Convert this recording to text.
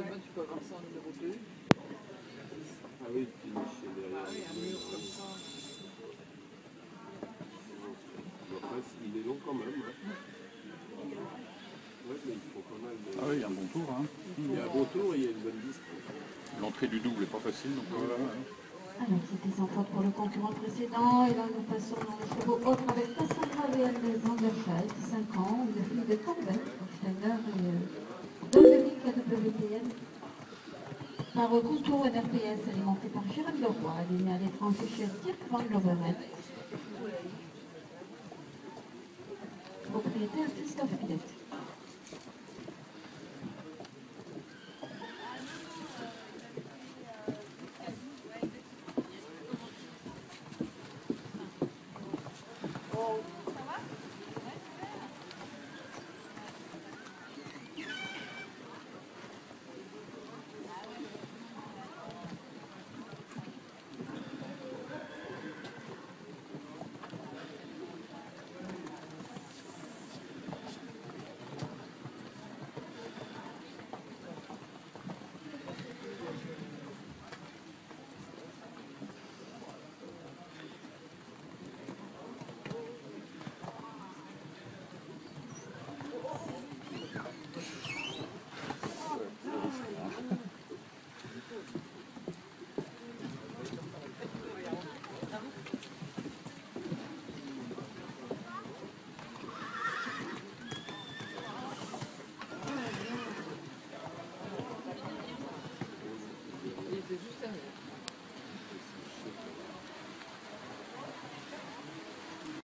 demain tu peux avoir ça en numéro 2. Ah oui, le finish est derrière. Ah oui, un mur comme ça. Enfin, il est long quand même. Hein. Ouais, mais il faut pas mal de... Ah oui, il y a un bon tour. Hein. Il y a un bon tour et il y a une bonne distance. L'entrée du double n'est pas facile. Donc Alors, c'était sans faute pour le concurrent précédent. Et là, nous passons dans le chevaux autre avec Cassandra Véal Zanderscheid, 5 ans, une fille de Corbeil, Schneider et Dominique WPN. Par contour NRPS, alimenté par Jérôme Leroy, aligné à l'étranger chez Dirk Van Loveren. Propriétaire Christophe Villette.